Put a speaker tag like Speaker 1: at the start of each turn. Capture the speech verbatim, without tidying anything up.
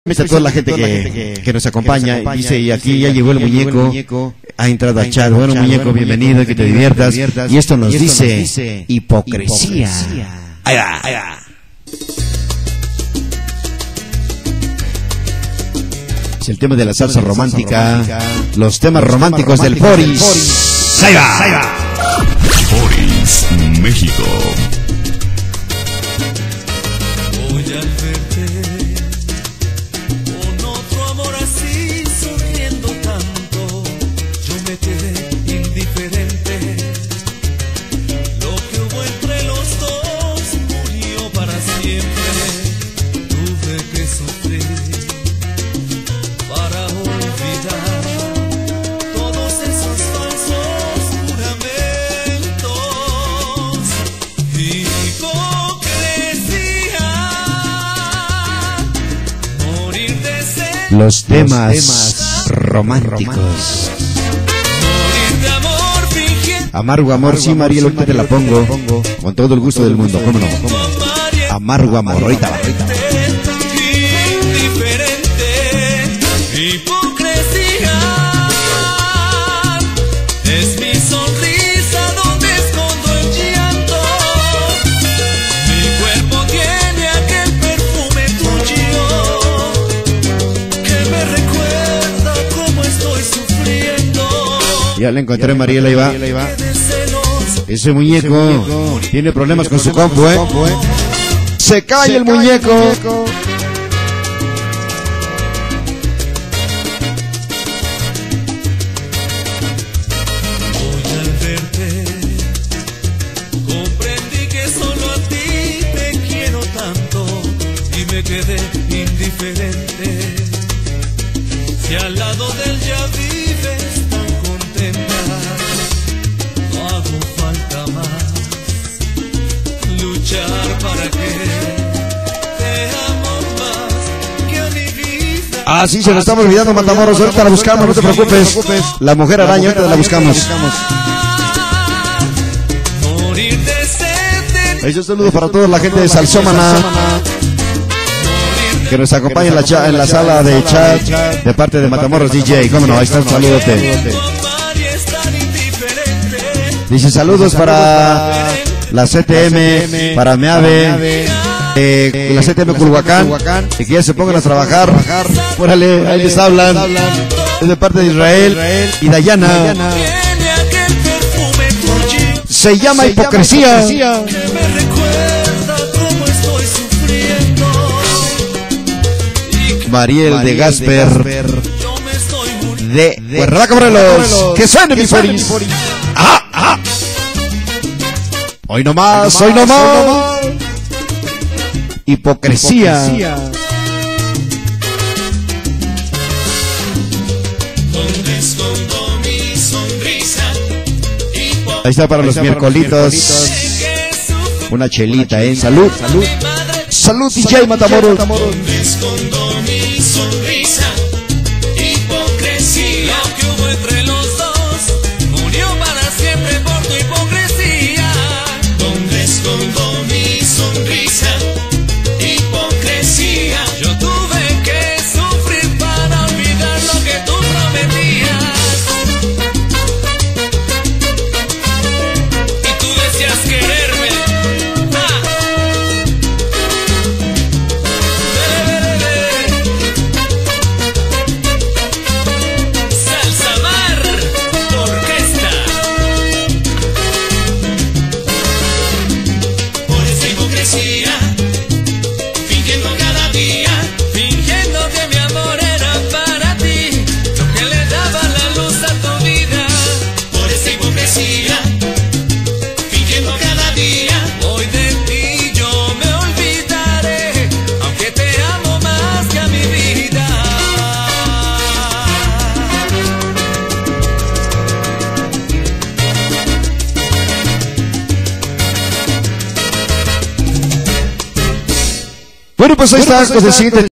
Speaker 1: A toda la gente que, que nos acompaña, y dice, y aquí ya llegó el muñeco, ha entrado al chat. Bueno, muñeco, bienvenido, que te diviertas. Y esto nos dice hipocresía. Ahí va, ahí va. Es el tema de la salsa romántica, los temas románticos del Boris. Ahí va, ahí va.
Speaker 2: Boris, México.
Speaker 3: Voy a verte con otro amor así, sonriendo tanto. Yo me quedé indiferente. Lo que hubo entre los dos murió para siempre. Tuve que sufrir para olvidar todos esos falsos juramentos.
Speaker 1: Los temas románticos. Amargo amor, sí, Mariel, ahorita te la pongo con todo el gusto del mundo, ¿cómo no? Amargo amor, ahorita va, ahorita va.
Speaker 3: Hipocresía es mi sonrisa donde escondo el llanto. Mi cuerpo tiene aquel perfume tuyo que me recuerda cómo estoy sufriendo.
Speaker 1: Ya le encontré, Mariela, ahí va. Ese muñeco tiene problemas con su compu, ¿eh? Se cae el muñeco.
Speaker 3: Comprendí que solo a ti te quiero tanto y me quedé indiferente. Si al lado de él ya vives tan contenta, no hago falta más luchar para que te amo más que a mi vida.
Speaker 1: Ah, sí, se lo estamos olvidando, Matamoros. Ahorita la buscamos, no te preocupes. La mujer araña, ahorita la buscamos. Un saludo para toda la gente de Salsómana que nos acompaña en la, cha, en la sala de chat de parte de Matamoros D J. ¿Cómo no? Ahí está un saludote. Dice saludos para la C T M, para Meave, eh, la C T M Culhuacán, y que ya se pongan a trabajar. Órale, ahí les hablan. Es de parte de Israel y Dayana. Se llama hipocresía. Mariel de Gasper de Cuernavaca, Morelos. Que suene mi Boris. Ajá, ajá. Hoy nomás, hoy nomás. Hipocresía. Ahí está para los miércolitos. Una chelita, ¿eh? Salud, salud. Salud, D J Matamoros.
Speaker 3: ¿Dónde escondo mi sonrisa? Hipocresía. Lo que hubo entre los dos murió para siempre por tu hipocresía. ¿Dónde escondo mi sonrisa? Hipocresía. Yo tuve que sufrir para olvidar lo que tú prometías. Y tú decías quererme. ¡Ah! Fingiendo cada día, fingiendo que mi amor era para ti, lo que le daba la luz a tu vida. Por esa hipocresía, fingiendo cada día, hoy de ti yo me olvidaré, aunque te amo más que a mi vida.
Speaker 1: Bueno, pues ahí está, con el siguiente